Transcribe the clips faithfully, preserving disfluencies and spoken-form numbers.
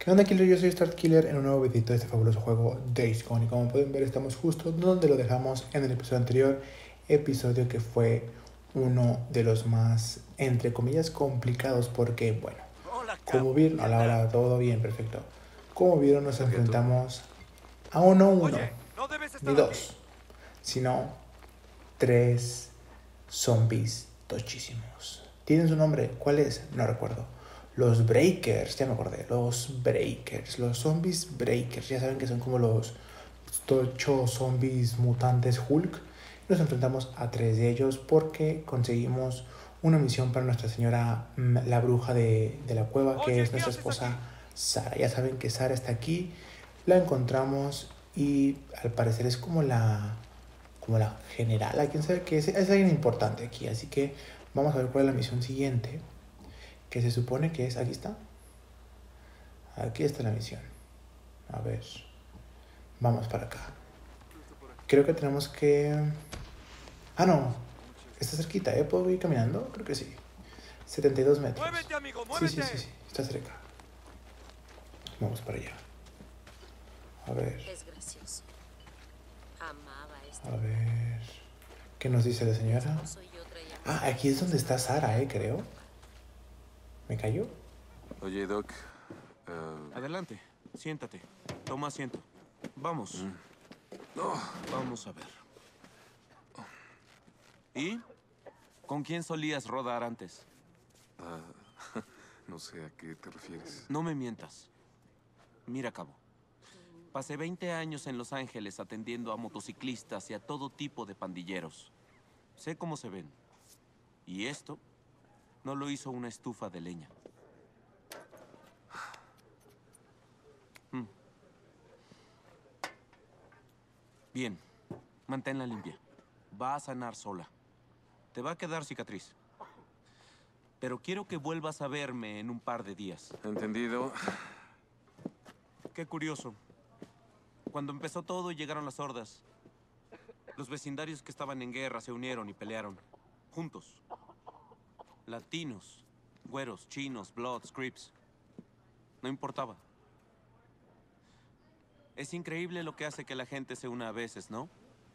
¿Qué onda, Killer? Yo soy StartKiller en un nuevo videito de este fabuloso juego Days Gone. Y como pueden ver, estamos justo donde lo dejamos en el episodio anterior. Episodio que fue uno de los más, entre comillas, complicados. Porque, bueno, como vieron, a la hora todo bien, perfecto. Como vieron, nos enfrentamos a uno, uno, ni dos, sino tres zombies tochísimos. ¿Tienen su nombre? ¿Cuál es? No recuerdo. Los Breakers, ya me acordé, los Breakers, los zombies Breakers, ya saben que son como los tochos zombies mutantes Hulk. Nos enfrentamos a tres de ellos porque conseguimos una misión para nuestra señora, la bruja de, de la cueva, que Oye, es nuestra esposa Sara. Ya saben que Sara está aquí, la encontramos y al parecer es como la, como la generala, quién sabe que es, es alguien importante aquí, así que vamos a ver cuál es la misión siguiente. Que se supone que es... Aquí está. Aquí está la misión. A ver. Vamos para acá. Creo que tenemos que... Ah, no. Está cerquita, ¿eh? ¿Puedo ir caminando? Creo que sí. setenta y dos metros. ¡Muévete, amigo! ¡Muévete! Sí, sí, sí, sí. Está cerca. Vamos para allá. A ver. Es gracioso. Amaba este. A ver. ¿Qué nos dice la señora? Ah, aquí es donde está Sara, ¿eh? Creo. ¿Me cayó? Oye, Doc. Uh... Adelante, siéntate. Toma asiento. Vamos. Mm. Oh. Vamos a ver. ¿Y? ¿Con quién solías rodar antes? Uh, no sé a qué te refieres. No me mientas. Mira, cabo. Pasé veinte años en Los Ángeles atendiendo a motociclistas y a todo tipo de pandilleros. Sé cómo se ven. Y esto no lo hizo una estufa de leña. Hmm. Bien, manténla limpia. Va a sanar sola. Te va a quedar cicatriz. Pero quiero que vuelvas a verme en un par de días. Entendido. Qué curioso. Cuando empezó todo y llegaron las hordas, los vecindarios que estaban en guerra se unieron y pelearon. Juntos. Latinos, güeros, chinos, bloods, crips. No importaba. Es increíble lo que hace que la gente se una a veces, ¿no?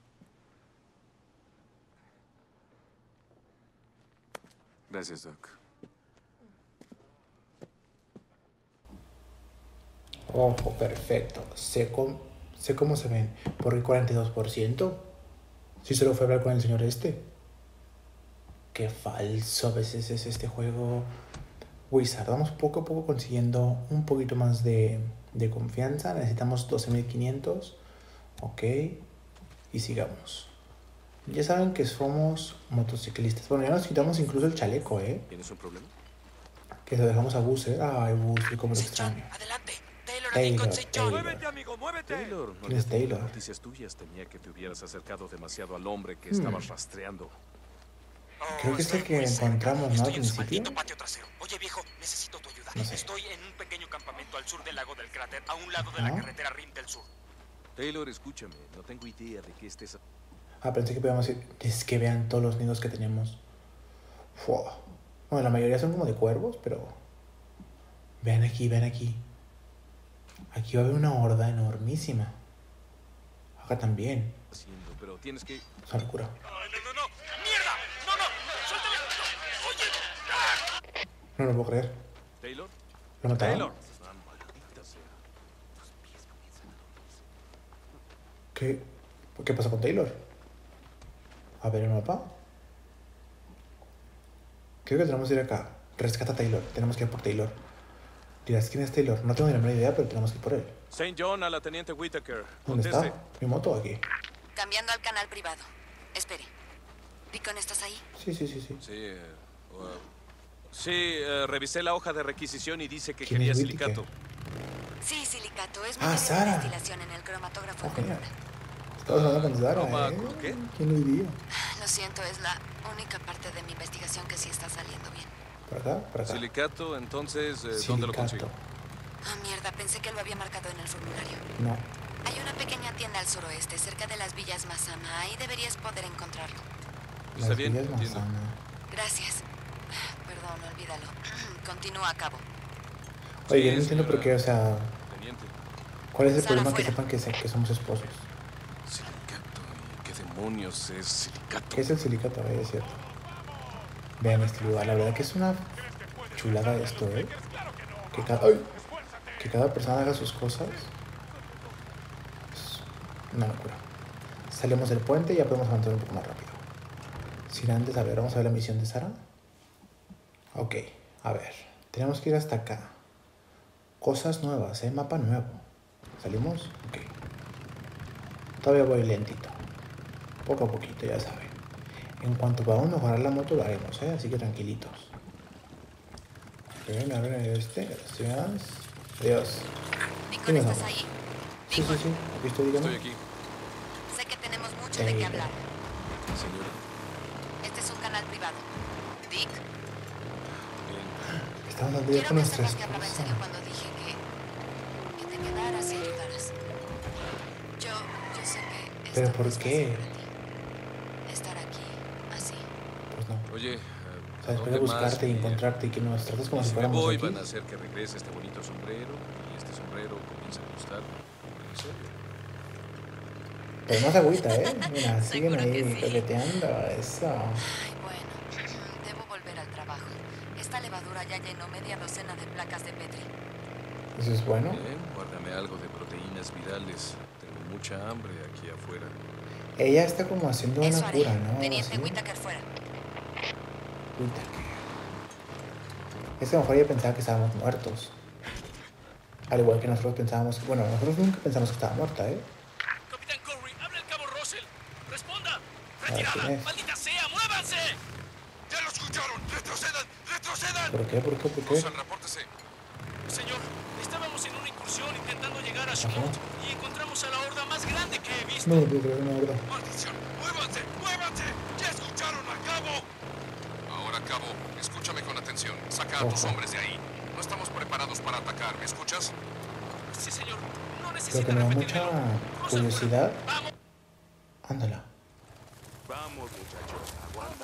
Gracias, Doc. Ojo, perfecto. Sé cómo, sé cómo se ven. ¿Por el cuarenta y dos por ciento? Si solo fue a hablar con el señor este. Qué falso a veces es este juego. Wizard, vamos poco a poco consiguiendo un poquito más de, de confianza. Necesitamos doce mil quinientos. Ok. Y sigamos. Ya saben que somos motociclistas. Bueno, ya nos quitamos incluso el chaleco, ¿eh? ¿Tienes un problema? Que lo dejamos a Boozer. Ay, Boozer, como lo extraño. Adelante. Taylor, Taylor, Taylor. ¡Muévete, amigo! ¡Muévete! Taylor, no ¿Quién es había tenido Taylor? noticias tuyas. Temía que te hubieras acercado demasiado al hombre que Hmm. estabas rastreando. Creo que es el que encontramos, ¿no? Al principio. Patio trasero. Oye, viejo, necesito tu ayuda. No sé. Estoy en un pequeño campamento al sur del lago del cráter, a un lado de la ¿Ah? carretera Rim del Sur. Taylor, escúchame. No tengo idea de qué estés... Ah, pensé que podíamos ir. Es que vean todos los nidos que tenemos. Fua. Bueno, la mayoría son como de cuervos, pero... Vean aquí, vean aquí. Aquí va a haber una horda enormísima. Acá también. haciendo, pero tienes que... Es una locura. ¡No, no, no! ¡Mierda! ¡No, no! ¡Suéltame! No. ¡Oye! No lo puedo creer. ¿Taylor? ¿Lo mataron? Taylor. Ah, maldita sea. ¿Qué? ¿Qué pasa con Taylor? A ver el mapa. Creo que tenemos que ir acá. Rescata a Taylor. Tenemos que ir por Taylor. Dirás, ¿quién es Taylor? No tengo ni la menor idea, pero tenemos que ir por él. Saint John a la teniente Whitaker. ¿Dónde Conteste. está? ¿Mi moto aquí? Cambiando al canal privado. Espere. Deacon, ¿estás ahí? Sí, sí, sí, sí. Sí, eh, uh, sí eh, revisé la hoja de requisición y dice que ¿Quién quería es Whitaker? silicato. Sí, silicato. Es Ah, materia Sara. de destilación en el cromatógrafo. Ok. de Luna. Estamos hablando con Sara, Toma, ¿eh? ¿qué? ¿Quién lo diría? Lo siento, es la única parte de mi investigación que sí está saliendo bien. ¿Por acá? ¿Por acá? Silicato, entonces, eh, ¿dónde lo Silicato. consigo? Ah, mierda, pensé que lo había marcado en el formulario. No. Hay una pequeña tienda al suroeste, cerca de las villas Mazama. Ahí deberías poder encontrarlo. Está Las bien, villas entiendo. Manzana. Gracias. Perdón, olvídalo. Continúa a cabo. Oye, yo Sí, no entiendo por señora. qué, o sea, Teniente. ¿cuál es el Sara, problema que fuera. sepan que, se- que somos esposos? Silicato. ¿Y qué demonios es silicato? ¿Qué es el silicato? Eh, es cierto. Vean este lugar, la verdad que es una chulada esto, ¿eh? Que cada, ¡ay! Que cada persona haga sus cosas. Es una locura. Salimos del puente y ya podemos avanzar un poco más rápido. Sin antes, a ver, vamos a ver la misión de Sara. Ok, a ver. Tenemos que ir hasta acá. Cosas nuevas, ¿eh? Mapa nuevo. ¿Salimos? Ok. Todavía voy lentito. Poco a poquito, ya saben. En cuanto podamos mejorar la moto, lo haremos, ¿eh? Así que tranquilitos. Bien, a ver este. Gracias. Adiós. Deacon, nos ¿estás vamos. ahí? Sí, sí, sí. Aquí estoy, dígame. Estoy aquí, Sé que tenemos mucho de qué Eh, hablar. señora. Este es un canal privado. Dick, Bien. Estamos dando ya quiero con que nuestra sepas que hablaba en esposa. serio cuando dije que, que te quedaras y ayudaras. Yo, yo sé que esto ¿Pero no por es fácil qué? para ti. Estar aquí, así. Pues no. Oye, O ¿a sea, después de dónde más buscarte y voy a ir? encontrarte y que nos trates como Y si si me fuéramos voy, aquí. van a hacer que regrese este bonito sombrero y este sombrero comienza a gustar. En serio. Pero no se agüita, ¿eh? Mira, siguen Seguro que ahí sí. coqueteando. Eso. Ay, bueno, debo volver al trabajo. Esta levadura ya llenó media docena de placas de Petri. Eso es bueno. Bien, guárdame algo de proteínas virales. Tengo mucha hambre aquí afuera. Ella está como haciendo Eso una haré. cura, ¿no? Teniente Así. Whittaker fuera. Whittaker. Es que a lo mejor ella pensaba que estábamos muertos. Al igual que nosotros pensábamos. Bueno, nosotros nunca pensamos que estaba muerta, ¿eh? Capitán Corry, habla el cabo Russell. Responda. ver, ¿quién Retirada. es? Maldita sea, muévanse. Ya lo escucharon. Retrocedan, retrocedan. ¿Por qué? ¿Por qué? ¿Por qué? Russell, repórtese. Señor, estábamos en una incursión intentando llegar a Shemont y encontramos a la horda más grande que he visto. No me puedo creer, una verdad. ¡Maldición! ¡Muévanse! ¡Muévanse! ¡Ya escucharon al cabo! Ahora, cabo, escúchame con atención. Saca a tus Ojo. hombres de ahí. No estamos preparados para atacar, ¿me escuchas? Sí, señor. No Pero necesita que me da repetírmelo. mucha Russell, curiosidad. fuera. ¡Vamos! Ándala. Vamos, muchachos, aguanta.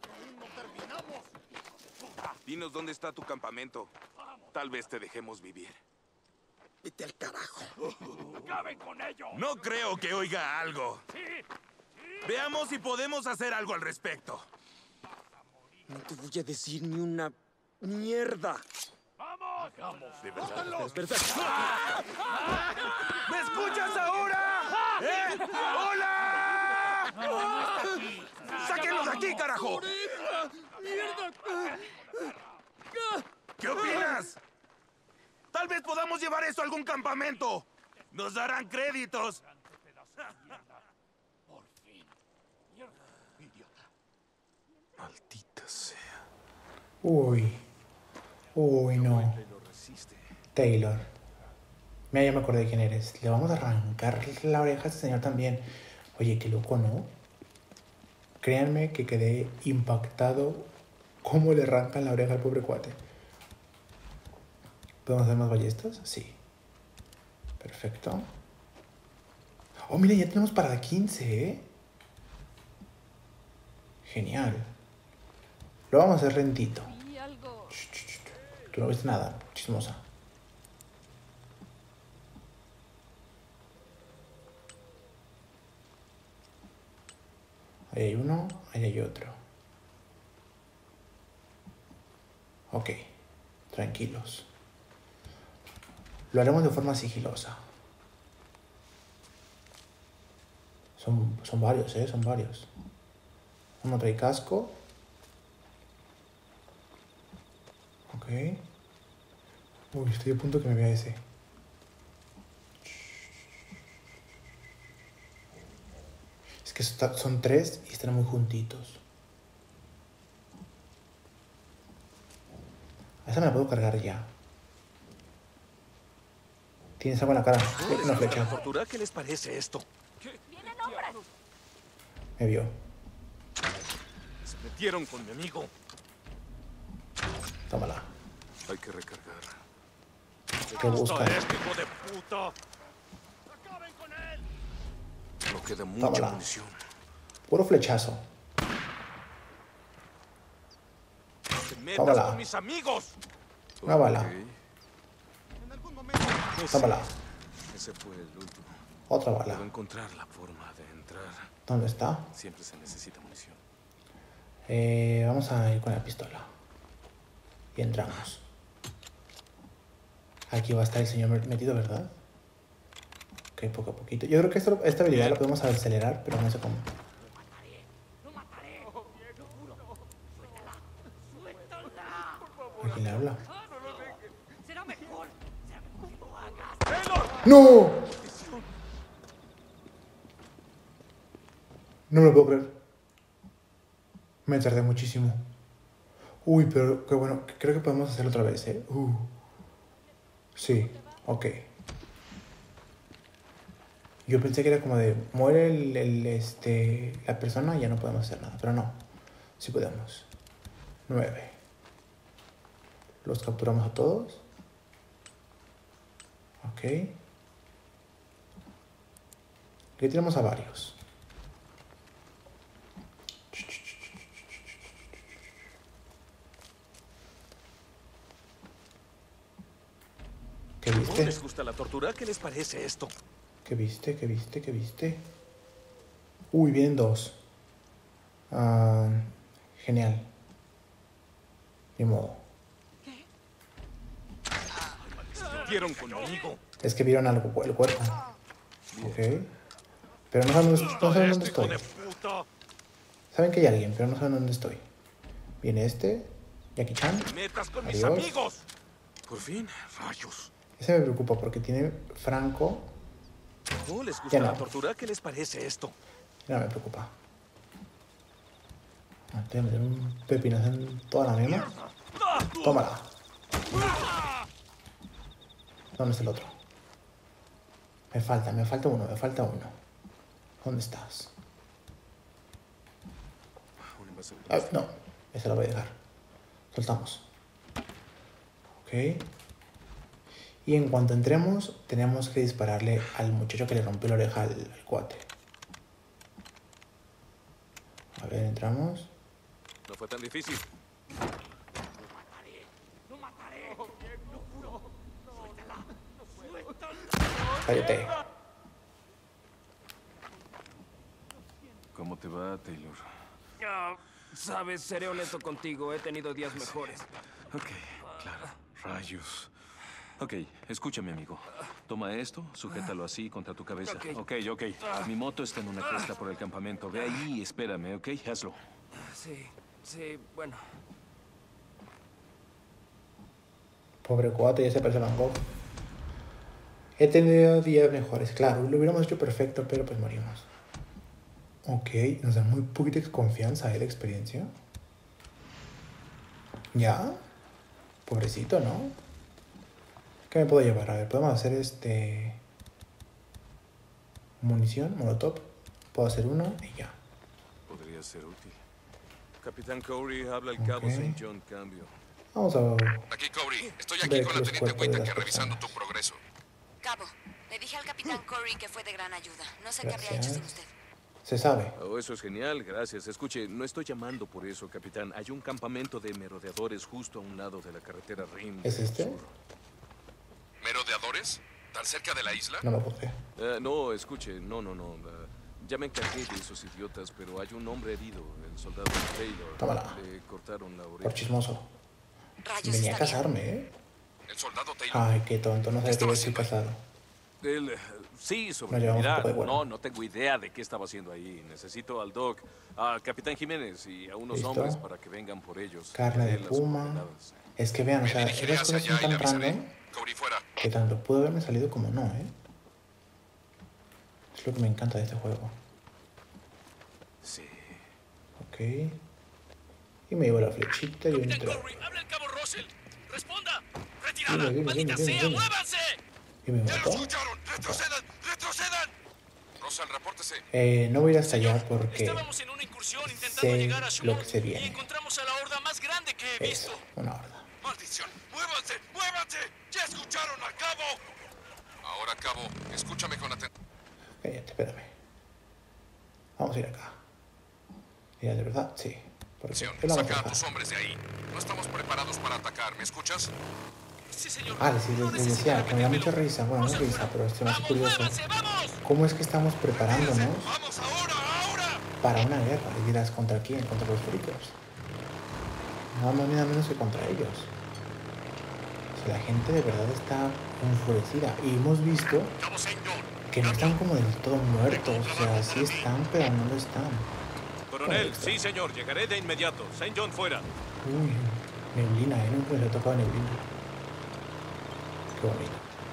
Dinos dónde está tu campamento. Tal vez te dejemos vivir. Vete al carajo. ¡Acaben con ello! No creo que oiga algo. Veamos si podemos hacer algo al respecto. No te voy a decir ni una mierda. De verdad. Es verdad. ¿Me escuchas ahora? ¿Eh? ¡Hola! ¡Sáquenlos de aquí, carajo! ¿Qué opinas? Tal vez podamos llevar eso a algún campamento. Nos darán créditos. Maldita sea. Uy. Uy, no. Taylor. Mira, ya me acordé de quién eres. Le vamos a arrancar la oreja a este señor también. Oye, qué loco, ¿no? Créanme que quedé impactado cómo le arrancan la oreja al pobre cuate. ¿Podemos hacer más ballestas? Sí. Perfecto. Oh, mira, ya tenemos para quince, ¿eh? Genial. Lo vamos a hacer lentito. Y algo. Shh, shh, shh. Tú no viste nada, chismosa. Ahí hay uno, ahí hay otro. Ok, tranquilos. Lo haremos de forma sigilosa. Son, son varios, ¿eh? Son varios. Uno trae casco. Ok. Uy, estoy a punto que me vea ese. Es que está- son tres y están muy juntitos. A esa me la puedo cargar ya. Tienes algo en la cara. Eh, Una flecha. Tortura, ¿qué les parece esto? Me vio. Se metieron con mi amigo. Tómala. Hay que recargar. ¿Qué busca? este hijo de puta! ¡Acaben con él! No queda mucha Tómala. munición. Puro flechazo. ¡Te metas Tómala. con mis amigos! Una bala. Ok. Tómala. Ese fue el último. Otra Debo bala. encontrar la forma de entrar. ¿Dónde está? Siempre se necesita munición. Eh, vamos a ir con la pistola. Y entramos. Aquí va a estar el señor metido, ¿verdad? Ok, poco a poquito. Yo creo que esto, esta habilidad la podemos acelerar, pero no sé cómo. ¿A quién le habla? ¡No! No me lo puedo creer. Me tardé muchísimo. Uy, pero qué bueno. Creo que podemos hacerlo otra vez, ¿eh? Uh. Sí, ok. Yo pensé que era como de muere el, el, este, la persona y ya no podemos hacer nada. Pero no, sí podemos. Nueve. Los capturamos a todos. Ok. Aquí tenemos a varios. ¿Qué ¿No viste? les gusta la tortura? ¿Qué les parece esto? ¿Qué viste? ¿Qué viste? ¿Qué viste? Uy, vienen dos. Ah, genial. Ni modo. Dieron conmigo. Es que vieron algo, el cuerpo. Ok. Pero no saben, dónde- no saben dónde estoy. Saben que hay alguien, pero no saben dónde estoy. Viene este. Jackie Chan. Metas con mis Adiós. amigos. Por fin, rayos. Ese me preocupa porque tiene Franco. ¿No les Ya gusta no. la tortura? ¿Qué les parece esto? No me preocupa. Ah, te voy a meter un pepinazo en toda la mierda. Tómala. ¿Dónde está el otro? Me falta, me falta uno, me falta uno. ¿Dónde estás? Un envase de Ah, no, ese lo voy a dejar. Soltamos. Ok. Y en cuanto entremos, tenemos que dispararle al muchacho que le rompió la oreja al, al cuate. A ver, entramos. No fue tan difícil. Cállate. ¿Cómo te va, Taylor? Ah, Sabes, seré honesto contigo, he tenido días mejores. Ok, claro. Rayos. Ok, escúchame, amigo. Toma esto, sujétalo así contra tu cabeza. Ok. Ok, ok. Mi moto está en una cresta por el campamento. Ve ahí y espérame, ¿ok? Hazlo. Sí, sí, bueno. Pobre cuate, ya se parece a Van Gogh. He tenido días mejores, claro. Lo hubiéramos hecho perfecto, pero pues morimos. Ok, nos da muy poquita confianza, ¿eh? De experiencia. ¿Ya? Pobrecito, ¿no? ¿Qué me puedo llevar? A ver, podemos hacer este... munición, molotov. Puedo hacer uno y ya. Podría ser útil. Capitán Corey, habla el cabo Ok. Saint John Cambio. Vamos a Aquí, Corey. Estoy aquí ver con la los teniente cuerpos de las Whittaker revisando tu personas. progreso. Cabo, le dije al capitán Corey que fue de gran ayuda. No sé qué habría hecho sin Gracias. usted. Se sabe. Oh, eso es genial, gracias. Escuche, no estoy llamando por eso, capitán. Hay un campamento de merodeadores justo a un lado de la carretera Rim. ¿Es del este? sur. ¿Merodeadores? ¿Tan cerca de la isla? No me puedo creer. Eh, no, escuche, no, no, no. eh, ya me encargué de esos idiotas, pero hay un hombre herido, el soldado Taylor. Tómala. Le cortaron la oreja. Por chismoso. Rayos, Venía a está bien. casarme, ¿eh? ¿El soldado Taylor? Ay, qué tonto. No sabía que estaba yo estoy haciendo ahí? casado. Él, eh, sí, Nos llevamos un sobrevivirá. poco de vuelo. No, no tengo idea de qué estaba haciendo ahí. Necesito al Doc, al capitán Jiménez y a unos ¿Listo? hombres para que vengan por ellos. Carne de Daré las puma. coordenadas. Es que vean, o Me sea, dirigiré esas hacia cosas son allá y le tan avisaré. random Corey fuera. que tanto pudo haberme salido como no, ¿eh? Es lo que me encanta de este juego. Sí. Ok. Y me llevo la flechita y Capitán entro. Corey, habla el cabo Russell. Responda. Retirada. Dime, dime, Maldita dime, dime, sea, dime. muévanse. Y me ¡Ya lo mató. escucharon! ¡Retrocedan! ¡Retrocedan! Russell, repórtese. Eh, no voy a ir hasta allá porque Estábamos en una incursión intentando sé llegar a lo Shumon que se y viene. encontramos a la horda más grande que he Eso, visto. una horda. ¡Maldición! ¡Muévanse! ¡Muévanse! ¡Ya escucharon al cabo! Ahora, cabo, escúchame con atención. Cállate, espérame. Vamos a ir acá. Mira, de verdad, sí. Porque él la vamos a Saca a dejar. tus hombres de ahí. No estamos preparados para atacar, ¿me escuchas? Sí, señor. Ah, sí, les, les decía, que me da mucha risa, bueno, no risa, pero esto me hace curioso. ¿Cómo es que estamos preparándonos para una guerra? Y dirás, ¿contra quién? Contra los freakers. Nada más ni nada menos que contra ellos. O sea, la gente de verdad está enfurecida. Y hemos visto que no están como del todo muertos. O sea, sí están, pero no lo están. Coronel, sí, señor. Llegaré de inmediato. Saint John fuera. Uy, neblina, ¿eh? Nunca le ha tocado neblina. Qué bonito.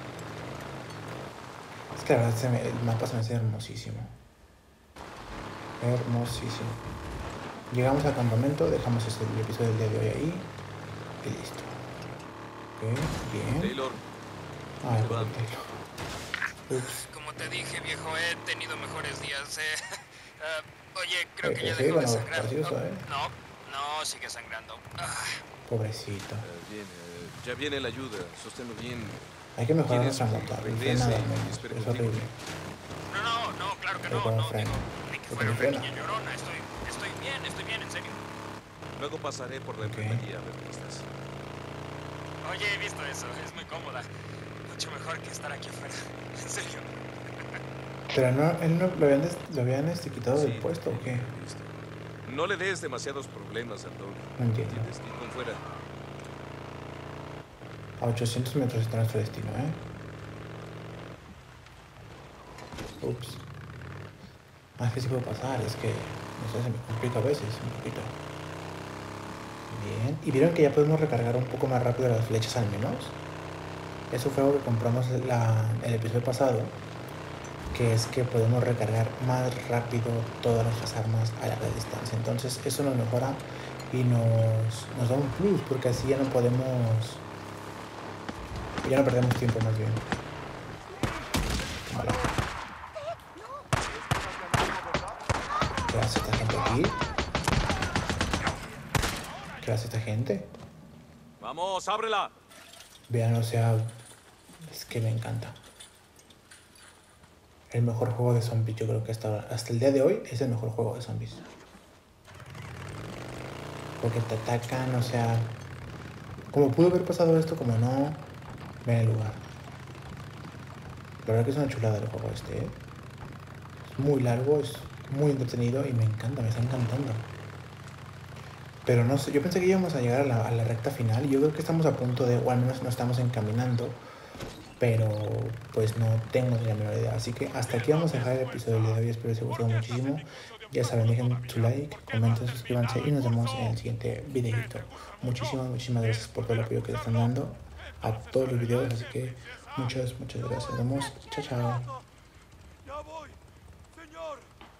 Es que la verdad se me, el mapa se me hace hermosísimo. Hermosísimo. Llegamos al campamento, dejamos este, el episodio del día de hoy ahí. Y listo. Ok, bien. Taylor. Ah, el Taylor. Ups. Como te dije, viejo, he tenido mejores días. Eh. Uh, oye, creo Eh, que ya eh, sí, dejó de bueno, sangrar. gracioso, ¿eh? No, no, sigue sangrando. Ah. Pobrecito. Eh, bien, eh, ya viene la ayuda. Sosténlo bien. Hay que mejorar ¿Quieres nuestra que moto. No regrese frena y al menos. espere Es contigo? horrible. No, no, no, claro que Pero no. como No, frena. digo, ni que Porque fuera no una frena. niña llorona. Estoy, estoy bien, estoy bien, en serio. Luego pasaré por la Ok. enfermería a ver cómo estás. Oye, he visto eso, es muy cómoda. Mucho mejor que estar aquí afuera. En serio. Pero no, él no lo habían, des- lo habían este, quitado del Sí, puesto, ¿o qué? listo. No le des demasiados problemas al dog. No entiendo. ¿Entiendes? Y con fuera. A ochocientos metros está nuestro destino, ¿eh? Ups. Ah, es que sí puedo pasar, es que, no sé, se me complica a veces, un poquito. Bien. ¿Y vieron que ya podemos recargar un poco más rápido las flechas al menos? Eso fue algo que compramos la, el episodio pasado, que es que podemos recargar más rápido todas nuestras armas a larga distancia. Entonces eso nos mejora y nos, nos da un plus, porque así ya no podemos... Ya no perdemos tiempo más bien. Vale. ¿Qué hace esta gente aquí? ¿Qué hace esta gente? ¡Vamos, ábrela! Vean, o sea, es que me encanta. El mejor juego de zombies, yo creo que hasta, hasta el día de hoy es el mejor juego de zombies. Porque te atacan, o sea... Como pudo haber pasado esto, como no... Ven el lugar. La verdad que es una chulada el juego este, ¿eh? Es muy largo, es muy entretenido y me encanta, me está encantando. Pero no sé, yo pensé que íbamos a llegar a la, a la recta final y yo creo que estamos a punto de, o al menos nos estamos encaminando, pero pues no tengo ni la menor idea. Así que hasta aquí vamos a dejar el episodio de hoy, espero que os haya gustado muchísimo. Ya saben, dejen su like, comenten, suscríbanse y nos vemos en el siguiente videito. Muchísimas, muchísimas gracias por todo el apoyo que le están dando a todos los videos, así que muchas, muchas gracias. Nos vemos, chao, chao. Ya voy, señor.